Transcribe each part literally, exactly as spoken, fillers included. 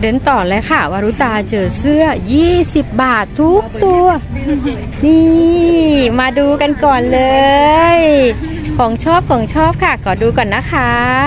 เดินต่อเลยค่ะวารุตาเจอเสื้อยี่สิบบาททุกตัวนี่มาดูกันก่อนเลยของชอบของชอบค่ะขอดูก่อนนะคะ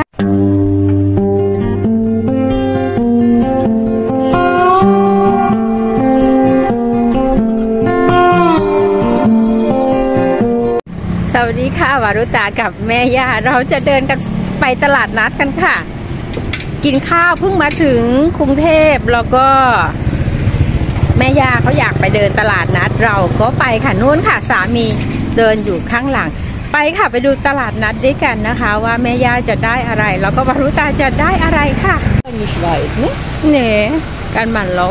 สวัสดีค่ะวารุตากับแม่ย่าเราจะเดินกันไปตลาดนัดกันค่ะกินข้าวเพิ่งมาถึงกรุงเทพแล้วก็แม่ย่าเขาอยากไปเดินตลาดนัดเราก็ไปค่ะนู่นค่ะสามีเดินอยู่ข้างหลังไปค่ะไปดูตลาดนัดด้วยกันนะคะว่าแม่ย่าจะได้อะไรแล้วก็วารุตาจะได้อะไรค่ะเนี่ยการหมั่นโล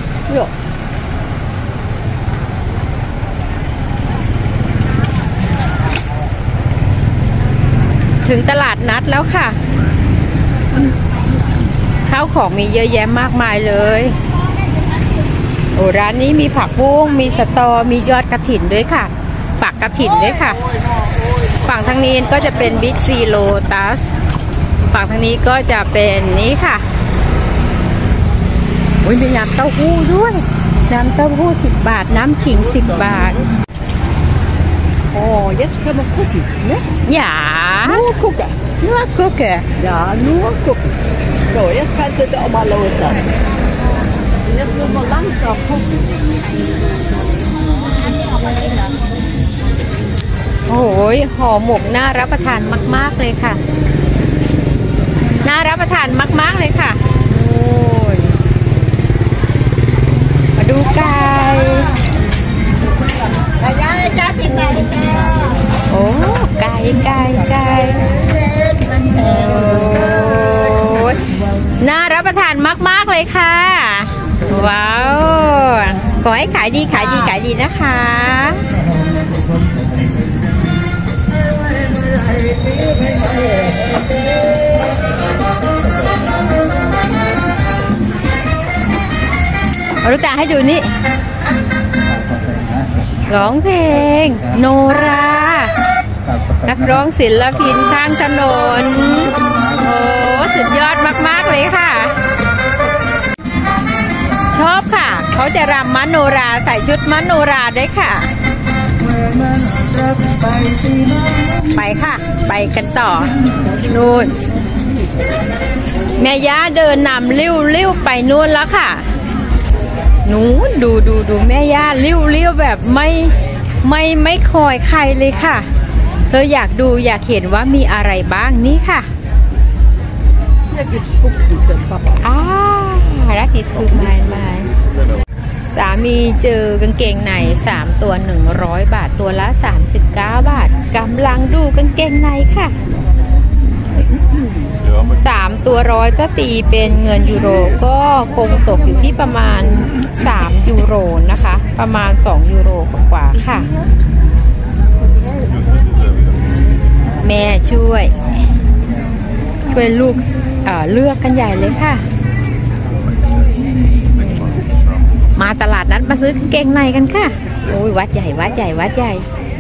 ถึงตลาดนัดแล้วค่ะข้าวของมีเยอะแยะมากมายเลยโอ้ร้านนี้มีผักบุ้งมีสตอมียอดกระถิ่นด้วยค่ะปักกระถิ่นด้วยค่ะฝั่งทางนี้ก็จะเป็นบิ๊กซีโลตัสฝั่งทางนี้ก็จะเป็นนี้ค่ะโอ้ยมีน้ำเต้าหู้ด้วยน้ำเต้าหู้สิบบาทน้ำขิงสิบบาท Oh, jetzt können wir gucken, ne? Ja. Nur gucken. Nur gucken. Ja, nur gucken. So, jetzt kannst du da auch mal loslassen. Jetzt müssen wir langsam gucken. โอ้ยห่อหมกน่ารับประทานมากๆเลยค่ะน่ารับประทานมากๆเลยค่ะโอ้ยมาดูไก่โอ้ไก่ไก่ไก่โอ้ยน่ารับประทานมากๆเลยค่ะว้าวขอให้ขายดีขายดีขายดีนะคะรู้จักให้ดูนี่ร้องเพลงโนรานักร้องศิลปินข้างถนนโอ้สุดยอดมากๆเลยค่ะชอบค่ะเขาจะรำมโนราใส่ชุดมโนราด้วยค่ะไปค่ะไปกันต่อนู่นแม่ย่าเดินนำลิ้วลิ้วไปนู่นแล้วค่ะนู้นดูดูดูแม่ย่าลิ้วลิ้วแบบไม่ไม่ไม่คอยใครเลยค่ะเธออยากดูอยากเห็นว่ามีอะไรบ้างนี่ค่ะอ้ารักติดคือไม้ไม้สามีเจอกางเกงในสามตัวหนึ่งร้อยบาทตัวละสามสิบเก้าบาทกำลังดูกางเกงในค่ะสามตัวร้อยถ้าตีเป็นเงินยูโรก็คงตกอยู่ที่ประมาณสามยูโรนะคะประมาณสองยูโรกว่าค่ะแม่ช่วยช่วยลูก เอ่อ เลือกกันใหญ่เลยค่ะมาตลาดนัดมาซื้อกางเกงในกันค่ะโอ้ยวัดใหญ่วัดใหญ่วัดใหญ่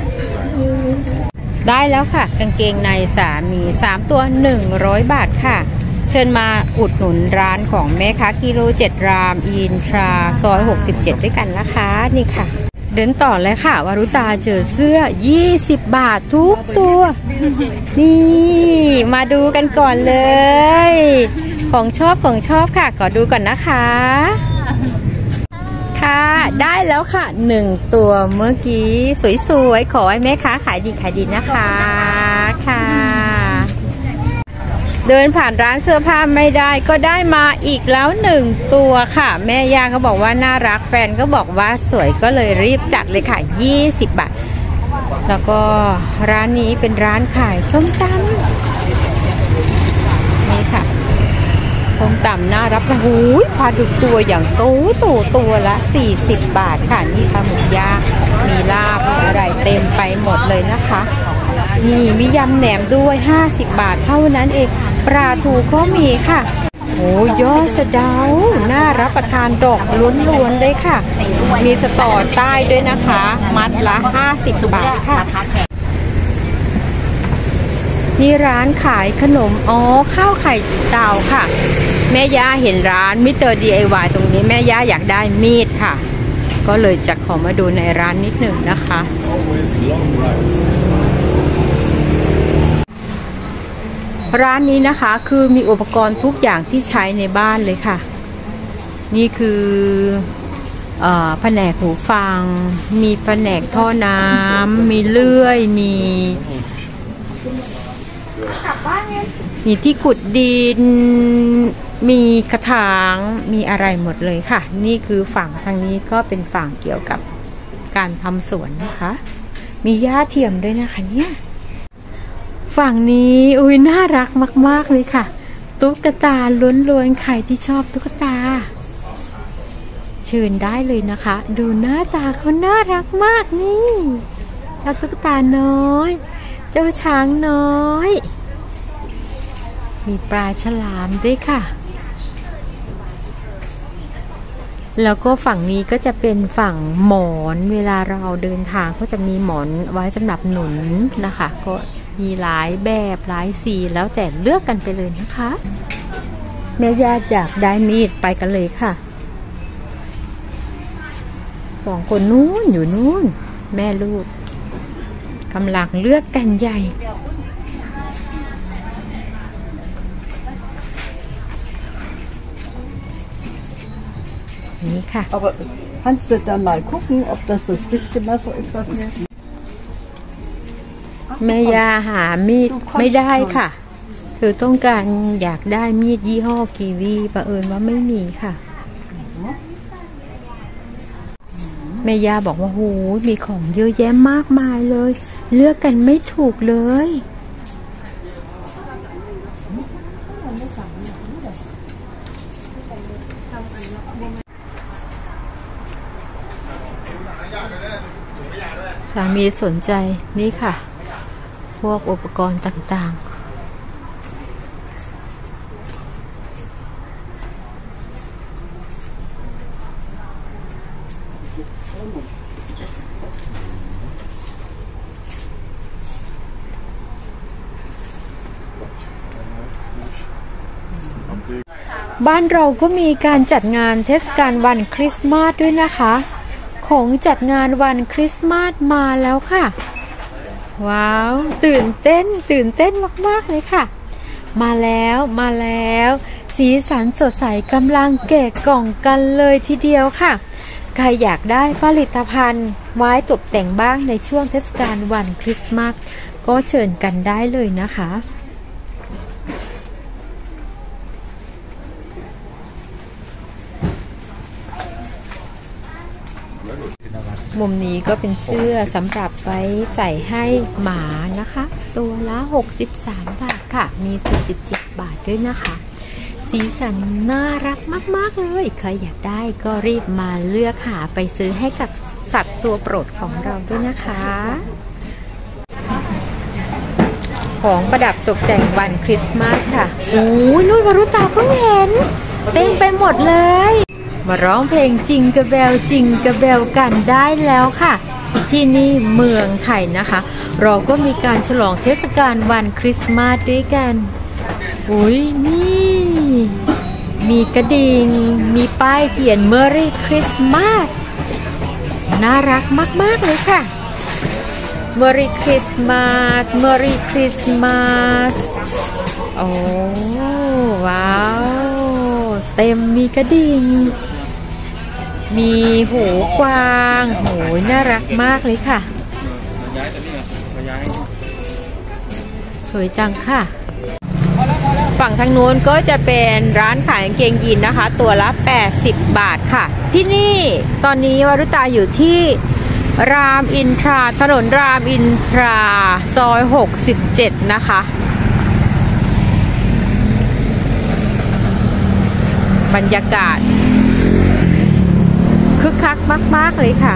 ได้แล้วค่ะกางเกงในสามีสามตัวหนึ่งร้อยบาทค่ะเชิญมาอุดหนุนร้านของแม่ค้ากิโลเจ็ดรามอินทราซอยหกสิบเจ็ดด้วยกันนะคะนี่ค่ะเดินต่อเลยค่ะวารุตาเจอเสื้อยี่สิบบาททุกตัวนี่มาดูกันก่อนเลยของชอบของชอบค่ะขอดูก่อนนะคะค่ะได้แล้วค่ะหนึ่งตัวเมื่อกี้สวยๆขอให้แม่ค้าขายดีขายดีนะคะค่ะเดินผ่านร้านเสื้อผ้าไม่ได้ก็ได้มาอีกแล้วหนึ่งตัวค่ะแม่ย่าเขาบอกว่าน่ารักแฟนก็บอกว่าสวยก็เลยรีบจัดเลยค่ะยี่สิบบาทแล้วก็ร้านนี้เป็นร้านขายส้มตำนี่ค่ะส้มตำน่ารับนะหูยปลาดุกตัวอย่างโตโตตัวละสี่สิบบาทค่ะนี่ปลาหมึกย่างมีลาบอะไรเต็มไปหมดเลยนะคะนี่มียำแหนมด้วยห้าสิบบาทเท่านั้นเองปลาทูก็มีค่ะโอ้ยอดสะเดาน่ารับประทานดอกล้วนๆเลยค่ะมีสตอใต้ด้วยนะคะมัดละห้าสิบบาทค่ะนี่ร้านขายขนมอ๋อข้าวไข่ดาวค่ะแม่ย่าเห็นร้านมิสเตอร์ ดี ไอ วาย ตรงนี้แม่ย่าอยากได้มีดค่ะก็เลยจะขอมาดูในร้านนิดหนึ่งนะคะร้านนี้นะคะคือมีอุปกรณ์ทุกอย่างที่ใช้ในบ้านเลยค่ะนี่คือแผนกหูฟังมีแผนกท่อน้ำมีเลื่อยมีมีที่ขุดดินมีกระถางมีอะไรหมดเลยค่ะนี่คือฝั่งทางนี้ก็เป็นฝั่งเกี่ยวกับการทำสวนนะคะมีหญ้าเทียมด้วยนะคะเนี่ยฝั่งนี้อุ้ยน่ารักมากๆเลยค่ะตุ๊กตาล้วนๆใครที่ชอบตุ๊กตาเชิญได้เลยนะคะดูหน้าตาเขาน่ารักมากนี่เจ้าตุ๊กตาน้อยเจ้าช้างน้อยมีปลาฉลามด้วยค่ะแล้วก็ฝั่งนี้ก็จะเป็นฝั่งหมอนเวลาเราเดินทางก็จะมีหมอนไว้สำหรับหนุนนะคะก็มีหลายแบบหลายสีแล้วแต่เลือกกันไปเลยนะคะแม่ญาติอยากได้มีดไปกันเลยค่ะสองคนนู้นอยู่นู้นแม่ลูกกำลังเลือกกันใหญ่นี่ค่ะ Aber kannst du dann mal gucken, ob das das richtige Messer ist, was wir แม่ยาหามีดไม่ได้ค่ะคือต้องการอยากได้มีดยี่ห้อกีวีประเอิญว่าไม่มีค่ะแม่ยาบอกว่าโหมีของเยอะแยะมากมายเลยเลือกกันไม่ถูกเลยสามีสนใจนี่ค่ะพวกอุปกรณ์ต่างๆบ้านเราก็มีการจัดงานเทศกาลวันคริสต์มาสด้วยนะคะของจัดงานวันคริสต์มาสมาแล้วค่ะว้าวตื่นเต้นตื่นเต้นมากๆเลยค่ะมาแล้วมาแล้วสีสันสดใสกำลังแกะกล่องกันเลยทีเดียวค่ะใครอยากได้ผลิตภัณฑ์ไม้ตกแต่งบ้างในช่วงเทศกาลวันคริสต์มาสก็เชิญกันได้เลยนะคะมุมนี้ก็เป็นเสื้อสำหรับไว้ใส่ให้หมานะคะตัวละหกสิบสามบาทค่ะมีสี่สิบเจ็ดบาทด้วยนะคะสีสันน่ารักมากๆเลยใครอยากได้ก็รีบมาเลือกหาไปซื้อให้กับสัตว์ตัวโปรดของเราด้วยนะคะของประดับตกแต่งวันคริสต์มาสค่ะโอ้ยนุ่นวรุตาเพิ่งเห็นเต็มไปหมดเลยมาร้องเพลงจิงกระเบลจิงกระเบลกันได้แล้วค่ะที่นี่เมืองไทยนะคะเราก็มีการฉลองเทศกาลวันคริสต์มาสด้วยกันอุ้ยนี่มีกระดิ่งมีป้ายเขียน Merry Christmas น่ารักมากๆเลยค่ะ Merry Christmas Merry Christmas โอ้ว้าวเต็มมีกระดิ่งมีหูกวางโหยน่ารักมากเลยค่ะสวยจังค่ะฝั่งทางโน้นก็จะเป็นร้านขายกางเกงยีนนะคะตัวละแปดสิบบาทค่ะที่นี่ตอนนี้วรุตาอยู่ที่รามอินทราถนนรามอินทราซอยหกสิบเจ็ดนะคะบรรยากาศคึกคักมากๆเลยค่ะ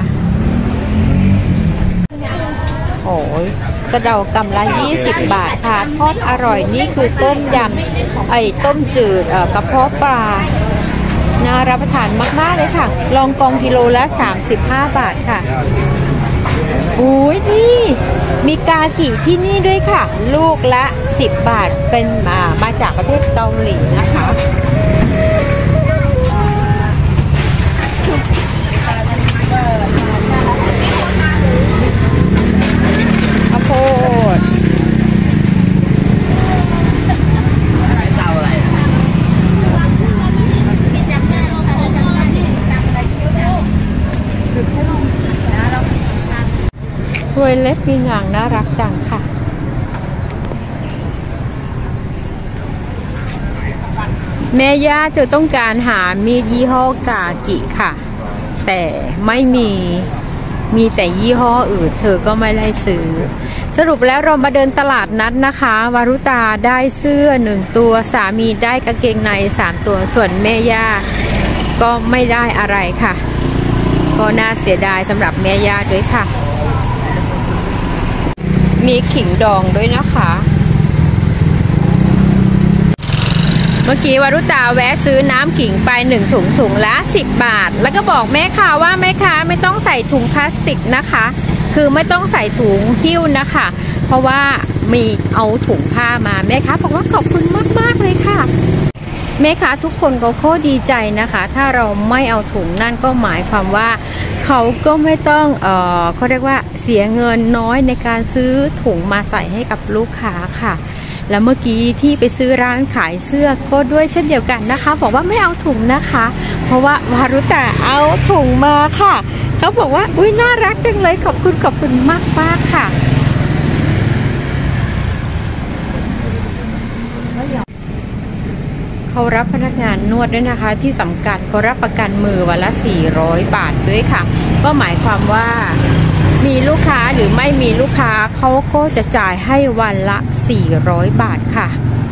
โอ้ยกระเดากำละยี่สิบบาทค่ะทอดอร่อยนี่คือต้มยำไอ้ต้มจืดเอ่อกระเพาะปลาน่ารับประทานมากๆเลยค่ะลองกองกิโลละสามสิบห้าบาทค่ะอุ้ยนี่มีกากิที่นี่ด้วยค่ะลูกละสิบบาทเป็นมามาจากประเทศเกาหลีนะคะข้าวโพดรวยเล็บมีหางน่ารักจังค่ะแม่ย่าเธอต้องการหามีดยี่ห้อกากิค่ะแต่ไม่มีมีแต่ยี่ห้ออื่นเธอก็ไม่ได้ซื้อสรุปแล้วเรามาเดินตลาดนัดนะคะวารุตาได้เสื้อหนึ่งตัวสามีได้กางเกงในสามตัวส่วนแม่ย่าก็ไม่ได้อะไรค่ะก็น่าเสียดายสำหรับแม่ย่าด้วยค่ะมีขิงดองด้วยนะคะเมื่อกี้วารุตาแวะซื้อน้ำขิงไปหนึ่งถุงถุงละสิบบาทแล้วก็บอกแม่ค้าว่าแม่ค้าไม่ต้องใส่ถุงพลาสติกนะคะคือไม่ต้องใส่ถุงหิ้วนะคะเพราะว่ามีเอาถุงผ้ามาแม่ค้าบอกว่าขอบคุณมากๆเลยค่ะแม่ค้าทุกคนก็โคตรดีใจนะคะถ้าเราไม่เอาถุงนั่นก็หมายความว่าเขาก็ไม่ต้องเอ่อเขาเรียกว่าเสียเงินน้อยในการซื้อถุงมาใส่ให้กับลูกค้าค่ะแล้วเมื่อกี้ที่ไปซื้อร้านขายเสื้อก็ด้วยเช่นเดียวกันนะคะบอกว่าไม่เอาถุงนะคะเพราะว่าวารุตาเอาถุงมาค่ะเขาบอกว่าอุ้ยน่ารักจังเลยขอบคุณขอบคุณมากมากค่ะเขารับพนักงานนวดด้วยนะคะที่สำคัญเขารับประกันมือวันละสี่ร้อยบาทด้วยค่ะก็หมายความว่ามีลูกค้าหรือไม่มีลูกค้าเขาก็จะจ่ายให้วันละสี่ร้อยบาทค่ะ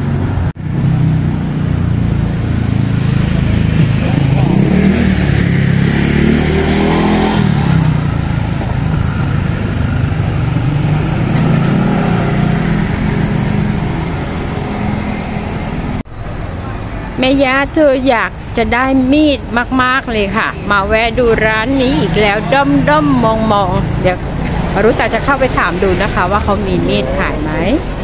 แม่ย่าเธออยากจะได้มีดมากๆเลยค่ะมาแวะดูร้านนี้อีกแล้วด้อมด้อมมองมองเดี๋ยววารุตาจะเข้าไปถามดูนะคะว่าเขามีมีดขายไหม